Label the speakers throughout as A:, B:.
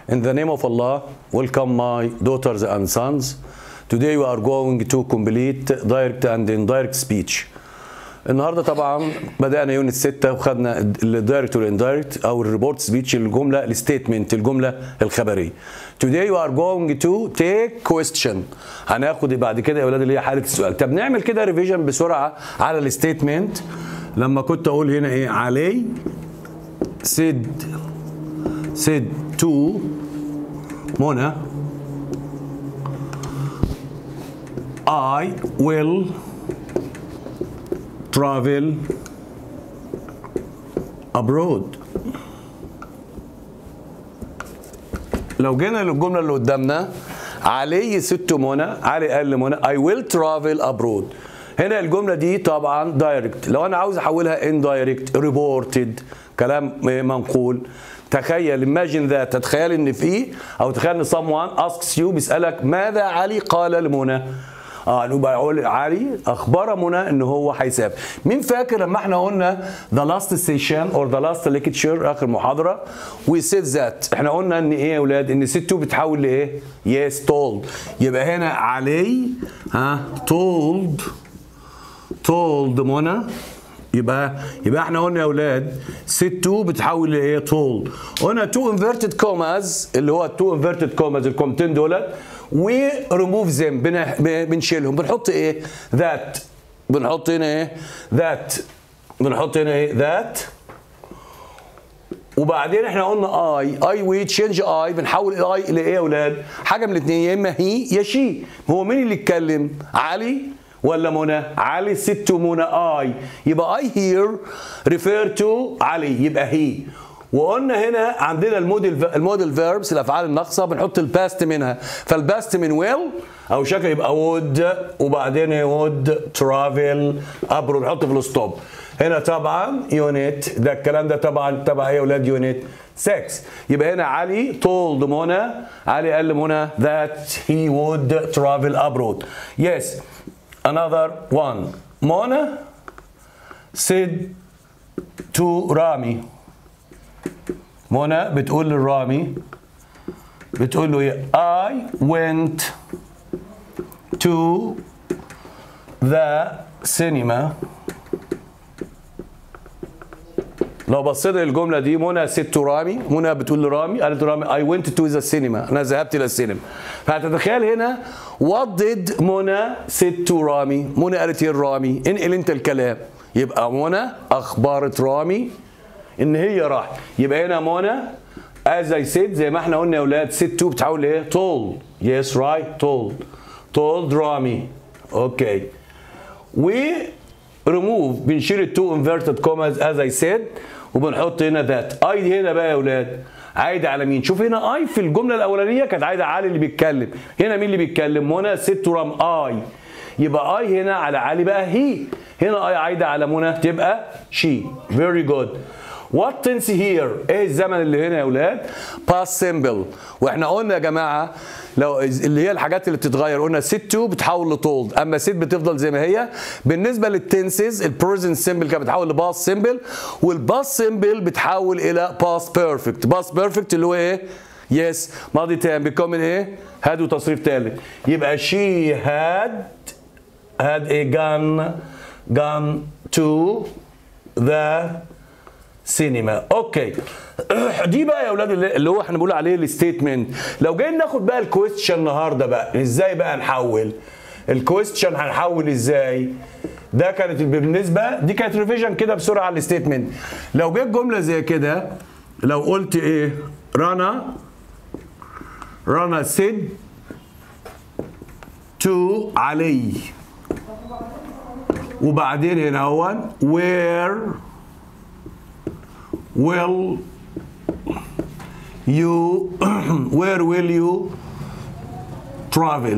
A: In the name of Allah, welcome my daughters and sons. Today we are going to complete direct and indirect speech. النهارده طبعا بدأنا يونت 6 وخدنا الدايركت والاندايركت او الريبورت سبيتش، الجمله الستيتمنت، الجمله الخبريه. Today we are going to take question. هناخد بعد كده يا اولاد اللي هي حاله السؤال. طب نعمل كده ريفيجن بسرعه على الستيتمنت. لما كنت اقول هنا ايه؟ علي said to منى I will travel abroad. لو جينا للجمله اللي قدامنا، علي ست منى، علي قال لمنى I will travel abroad. هنا الجمله دي طبعا دايركت. لو انا عاوز احولها اندايركت ريبورتد، كلام منقول. تخيل imagine that، تتخيل ان في او تخيل ان someone asks you، بيسالك ماذا علي قال لمنى. نبقى اقول علي اخبر منى ان هو هيسافر. مين فاكر لما احنا قلنا the last session or the last lecture، اخر محاضره، we said that احنا قلنا ان ايه يا اولاد؟ ان set to بتحول لايه؟ yes told. يبقى هنا علي told منى. يبقى احنا قلنا يا اولاد set to بتحول لايه؟ told. قلنا two inverted commas، اللي هو two inverted commas الكومتين دولت، و remove them بنشيلهم، بنحط ايه؟ that. بنحط هنا ايه؟ that. بنحط هنا ايه؟ that. وبعدين احنا قلنا I we change I، بنحول I لايه يا اولاد؟ حاجه من الاثنين، يا اما هي يا شي. هو مين اللي اتكلم؟ علي ولا منى؟ علي said to منى I، يبقى I here refer to علي، يبقى هي. وقلنا هنا عندنا الموديل فيربس، الافعال الناقصه، بنحط الباست منها، فالباست من ويل او شكل يبقى would، وبعدين would travel abroad، نحط في الستوب. هنا طبعا يونت، ده الكلام ده طبعا تبع ايه يا اولاد؟ يونت 6. يبقى هنا علي told منى، علي قال لمنى that he would travel abroad. Yes, another one. منى said to رامي. منى بتقول للرامي، بتقول له ايه؟ I went to the cinema. لو بصينا للجمله دي، منى ست رامي، منى بتقول لرامي، قالت لرامي I went to the cinema، انا ذهبت الى السينما. فهتتخيل هنا what did منى said to رامي؟ منى قالت ايه لرامي؟ انقل انت الكلام. يبقى منى اخبرت رامي ان هي راح. يبقى هنا منى as I said، زي ما احنا قلنا يا اولاد said to بتحول لايه؟ told. yes right told رامي. اوكي. و remove بنشيل التو inverted commas as I said، وبنحط هنا that. I هنا بقى يا اولاد عايده على مين؟ شوف هنا I في الجمله الاولانيه كانت عايده علي اللي بيتكلم، هنا مين اللي بيتكلم؟ منى said to رام I، يبقى I هنا على علي بقى هي، هنا I عايده على منى تبقى she. very good. What tense here؟ ايه الزمن اللي هنا يا اولاد؟ past simple. واحنا قلنا يا جماعه لو اللي هي الحاجات اللي بتتغير، قلنا sit to بتحول لtold، اما sit بتفضل زي ما هي. بالنسبه للتنسز، البريزنت سمبل كانت بتحول لباست سمبل، والباست سمبل بتحول الى باست بيرفكت. باست بيرفكت اللي هو ايه؟ يس ماضي تام، بيكون من ايه؟ had وتصريف ثالث. يبقى she had a gone to the سينما. اوكي. دي بقى يا اولاد اللي هو احنا بنقول عليه الستيتمنت. لو جايين ناخد بقى الكويستشن النهارده بقى، ازاي بقى نحول الكويستشن؟ هنحول ازاي؟ ده كانت بالنسبه دي كانت ريفيجن كده بسرعه على الستيتمنت. لو جت جمله زي كده، لو قلت ايه؟ رنا said to علي، وبعدين هنا هو where will you travel؟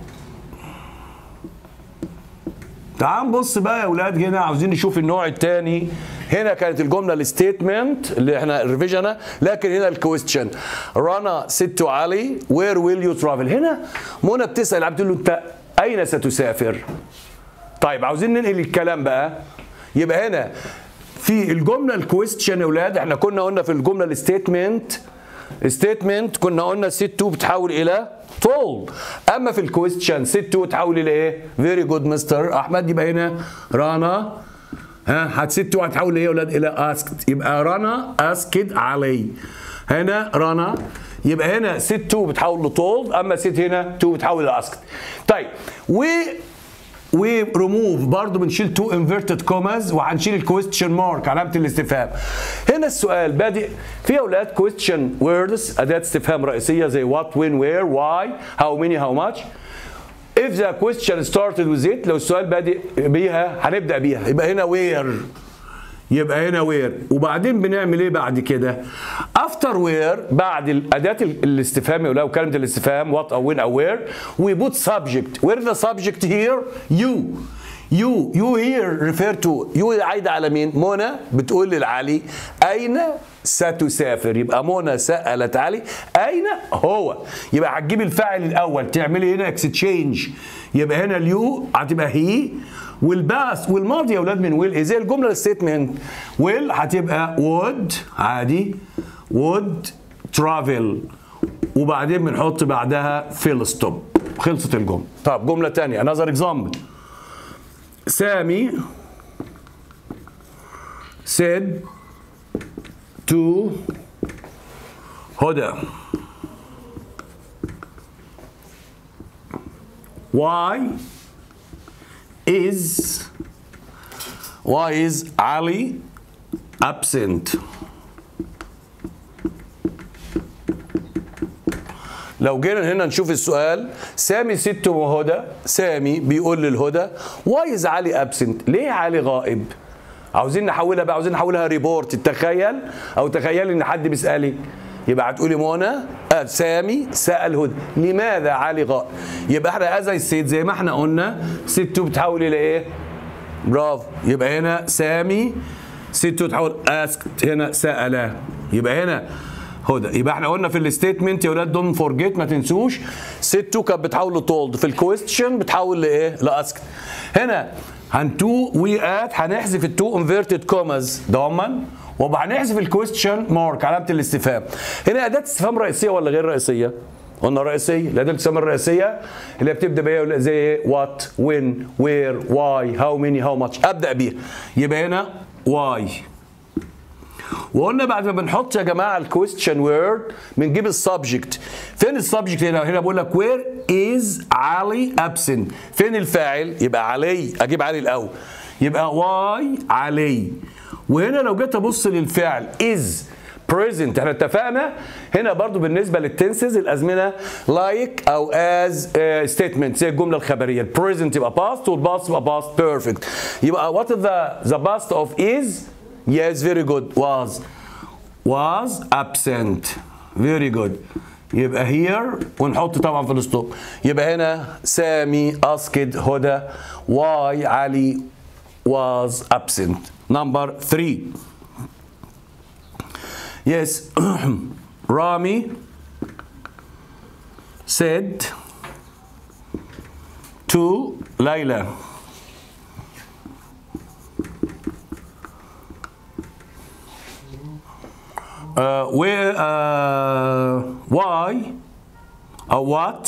A: تعال نبص بقى يا اولاد، هنا عاوزين نشوف النوع الثاني. هنا كانت الجمله الستيتمنت اللي احنا ريفيجنها، لكن هنا الكويستشن. رنا said to علي where will you travel؟ هنا منى بتسال، بتقول له انت اين ستسافر؟ طيب عاوزين ننقل الكلام بقى. يبقى هنا في الجمله الكويستشن يا اولاد، احنا كنا قلنا في الجمله الستيتمنت ستيتمنت كنا قلنا set to بتحول الى told. اما في الكويستشن set to تحول الى ايه؟ فيري جود مستر احمد. يبقى هنا رنا هتست تو هتحول ايه يا اولاد؟ الى asked. يبقى رنا asked علي. هنا رنا يبقى هنا set to بتحول ل told، اما set هنا to بتحول ل asked. طيب وريموف برضه بنشيل تو انفيرتد كوماز وهنشيل الكويستشن مارك علامه الاستفهام. هنا السؤال بادئ في اولاد كويستشن ووردز اداه استفهام رئيسيه زي what when where why how many how much. if the question started with it لو السؤال بادئ بيها هنبدا بيها يبقى هنا where. يبقى هنا وير وبعدين بنعمل ايه بعد كده؟ افتر وير بعد اداه الاستفهام او كلمه الاستفهام وات او وين او وير وي بوت سبجكت. وير ذا سبجكت هير؟ يو هير ريفير تو يو عايده على مين؟ منى بتقول لعلي اين ستسافر. يبقى منى سالت علي اين هو. يبقى هتجيب الفاعل الاول تعملي هنا اكستشينج. يبقى هنا اليو هتبقى هي والباس والماضي يا اولاد من ويل زي الجمله الستيتمنت. ويل هتبقى would عادي would travel وبعدين بنحط بعدها فيل ستوب. خلصت الجمله. طب جمله ثانيه another example. سامي said to هدى why is Ali absent؟ لو جينا هنا نشوف السؤال سامي ست وهدى. سامي بيقول للهدى why is Ali absent؟ ليه علي غائب؟ عاوزين نحولها بقى، عاوزين نحولها ريبورت. تخيل او تخيل ان حد بيسالك يبقى هتقولي منى سامي سال هدى لماذا علي غائب. يبقى احنا از السيد زي ما احنا قلنا ست بتحول الى ايه؟ برافو. يبقى هنا سامي ست تحول اسكت هنا سال. يبقى هنا هدى. يبقى احنا قلنا في الستيتمنت يا ولاد دون فورجيت ما تنسوش ست كانت بتحول لتولد، في الكويستشن بتحول لايه؟ لاسكت. هنا هنتو ويات هنحذف التو انفيرتد كوماز ضمن وهنحذف الكويستشن مارك علامه الاستفهام. هنا اداه استفهام رئيسيه ولا غير رئيسيه؟ قلنا رئيسيه. الاداه الاستفهام الرئيسيه اللي بتبدا بيها زي وات وين وير واي هاو ماني هاو ماتش ابدا بيها. يبقى هنا واي. وقلنا بعد ما بنحط يا جماعه الكويستشن وورد بنجيب السبجكت. فين السبجكت هنا؟ هنا بقول لك وير از علي ابسنت. فين الفاعل؟ يبقى علي. اجيب علي الاول. يبقى واي علي. وهنا لو جيت ابص للفعل از بريزنت احنا اتفقنا هنا برضو بالنسبه للتنسز الازمنه لايك او از ستيتمنت زي الجمله الخبريه. البريزنت يبقى باست والباست يبقى باست بيرفكت. يبقى وات ذا باست اوف از؟ yes very good was absent very good. يبقى here ونحط طبعا في الستوب. يبقى هنا سامي asked هدى why علي was absent. number 3 yes Rami said to Layla why or what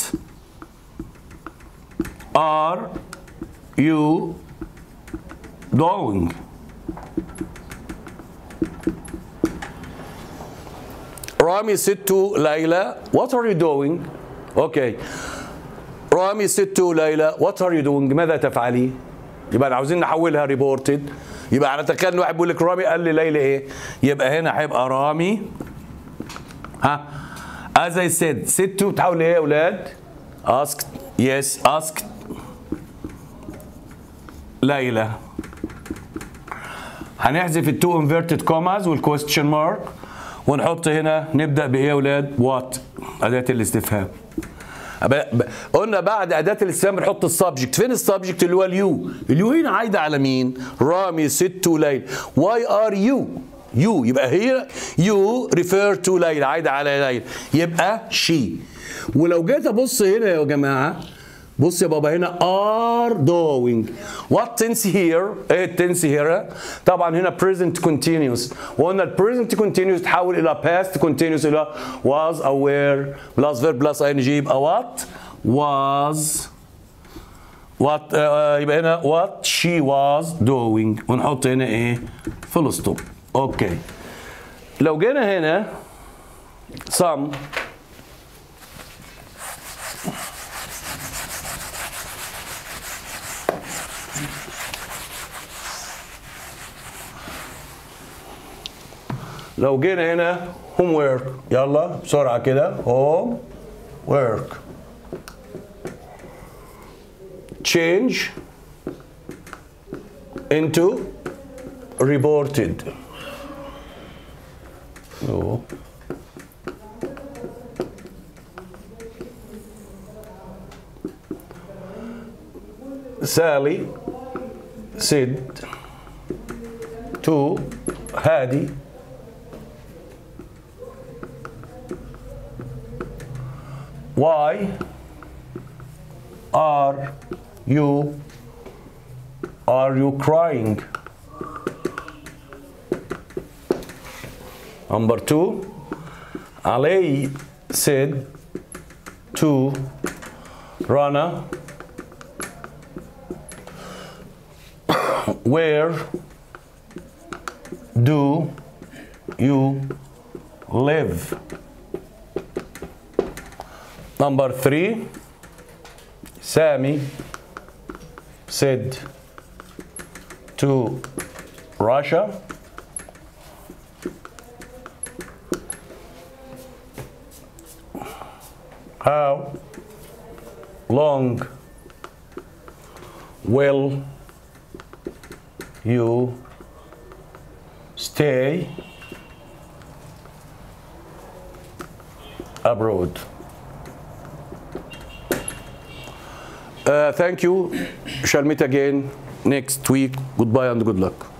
A: are you doing? Rami said to Layla, what are you doing? Okay. Rami said to Layla, what are you doing? ماذا تفعلي؟ يبقى عاوزين نحولها ريبورتد. يبقى على تخيل ان واحد بيقول لك رامي قال لي ليلى ايه؟ يبقى هنا هيبقى رامي as I said said to بتحول ايه يا اولاد؟ asked yes asked ليلى. هنحذف التو انفيرتد كوماز والكويستشن مارك ونحط هنا نبدا بايه يا اولاد؟ وات اداه الاستفهام. قلنا بعد اداه الاستفهام بنحط السبجكت. فين السبجكت؟ اللي هو اليو. اليو هنا عايده على مين؟ رامي ست ليلى. واي ار يو؟ يو يبقى هي يو ريفير تو ليلى عايده على ليلى يبقى شي. ولو جيت ابص هنا يا جماعه بص يا بابا هنا are doing. what tense here؟ ايه التنس هنا؟ طبعا هنا present continuous، وقلنا ال present continuous تحول الى past continuous الى was او were plus verb plus ing يبقى what was what يبقى هنا what she was doing، ونحط هنا ايه؟ full stop. اوكي. لو جينا هنا some لو جينا هنا homework، يلا بسرعة كده homework change into reported. No. Sally said to Hadi, why are you crying? Number 2, Ali said to Rana, where do you live? Number 3, Sammy said to Russia, how long will you stay abroad? Thank you. Shall meet again next week. Goodbye and good luck.